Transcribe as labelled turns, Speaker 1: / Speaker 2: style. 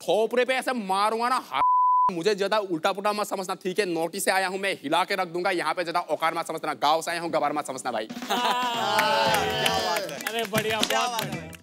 Speaker 1: खोपरे पे ऐसे मारूंगा ना, मुझे ज्यादा उल्टा पुल्टा मत समझना, ठीक है? नोटिस से आया हूँ मैं, हिला के रख दूंगा यहाँ पे, ज्यादा औकार मत समझना। गाँव से आया हूँ, गवार मत समझना भाई।
Speaker 2: अरे बढ़िया, बहुत बढ़िया।